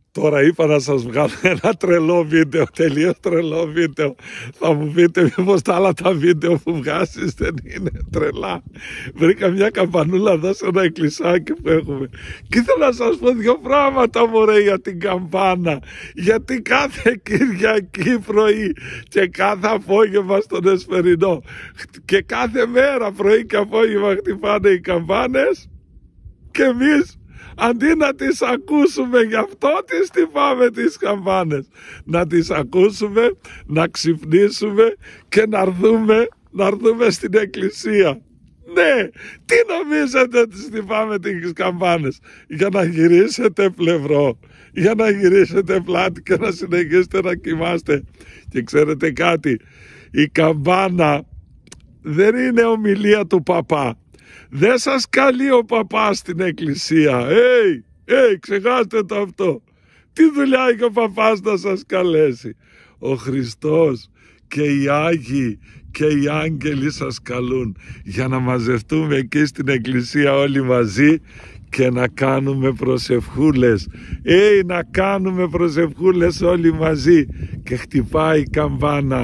Τώρα είπα να σας βγάλω ένα τρελό βίντεο, τελείως τρελό βίντεο. Θα μου πείτε μήπως τα άλλα τα βίντεο που βγάζεις δεν είναι τρελά. Βρήκα μια καμπανούλα εδώ σε ένα εκκλησάκι που έχουμε. Και ήθελα να σας πω δύο πράγματα μωρέ για την καμπάνα. Γιατί κάθε Κυριακή πρωί και κάθε απόγευμα στον Εσπερινό και κάθε μέρα πρωί και απόγευμα χτυπάνε οι καμπάνες και εμείς αντί να τις ακούσουμε, γι' αυτό τις χτυπάμε τις καμπάνες. Να τις ακούσουμε, να ξυπνήσουμε και να έρθουμε στην εκκλησία. Ναι, τι νομίζετε τις χτυπάμε τις καμπάνες? Για να γυρίσετε πλευρό, για να γυρίσετε πλάτη και να συνεχίσετε να κοιμάστε. Και ξέρετε κάτι, η καμπάνα δεν είναι ομιλία του παπά. Δεν σας καλεί ο παπάς στην εκκλησία. Ξεχάστε το αυτό. Τι δουλειά έχει ο παπάς να σας καλέσει? Ο Χριστός και οι Άγιοι και οι άγγελοι σας καλούν για να μαζευτούμε εκεί στην εκκλησία όλοι μαζί και να κάνουμε προσευχούλες. Να κάνουμε προσευχούλες όλοι μαζί. Και χτυπάει η καμπάνα.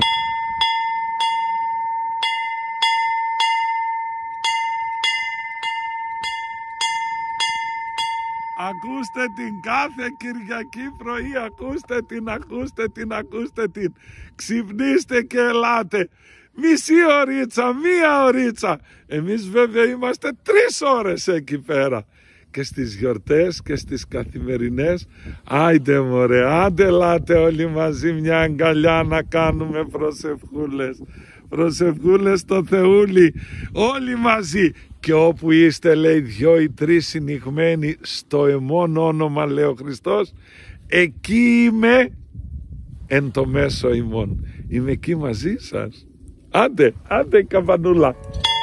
Ακούστε την κάθε Κυριακή πρωί, ακούστε την. Ξυπνήστε και ελάτε. Μισή ωρίτσα, μία ωρίτσα. Εμείς βέβαια είμαστε 3 ώρες εκεί πέρα. Και στις γιορτές και στις καθημερινές, άιντε μωρέ, άντε ελάτε όλοι μαζί μια αγκαλιά να κάνουμε προσευχούλες. Προσευχούλες στο Θεούλη, όλοι μαζί. Και όπου είστε, λέει, 2 ή 3 συνηγμένοι στο εμόν όνομα, λέει ο Χριστός, εκεί είμαι εν το μέσο ημών. Είμαι εκεί μαζί σας. Άντε η καμπανούλα.